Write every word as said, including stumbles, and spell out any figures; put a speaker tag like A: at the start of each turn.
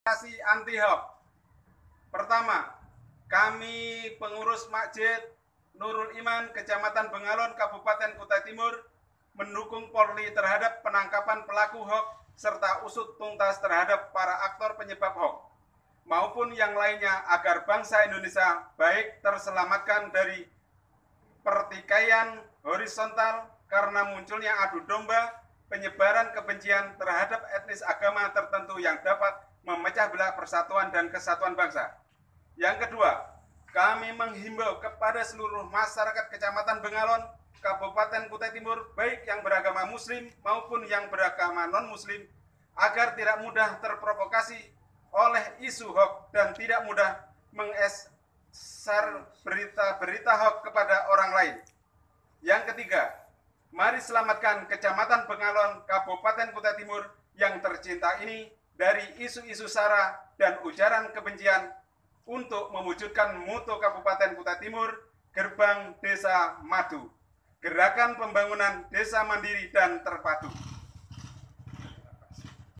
A: Anti hoax. Pertama, kami pengurus Masjid Nurul Iman Kecamatan Bengalon Kabupaten Kutai Timur mendukung Polri terhadap penangkapan pelaku hoax serta usut tuntas terhadap para aktor penyebab hoax maupun yang lainnya agar bangsa Indonesia baik terselamatkan dari pertikaian horizontal karena munculnya adu domba penyebaran kebencian terhadap etnis agama tertentu yang dapat memecah belah persatuan dan kesatuan bangsa. Yang kedua, kami menghimbau kepada seluruh masyarakat Kecamatan Bengalon, Kabupaten Kutai Timur, baik yang beragama Muslim maupun yang beragama non-Muslim, agar tidak mudah terprovokasi oleh isu hoax dan tidak mudah mengeser berita-berita hoax kepada orang lain. Yang ketiga, mari selamatkan Kecamatan Bengalon, Kabupaten Kutai Timur yang tercinta ini dari isu-isu sara dan ujaran kebencian untuk mewujudkan moto Kabupaten Kutai Timur, Gerbang Desa Madu, Gerakan Pembangunan Desa Mandiri dan Terpadu.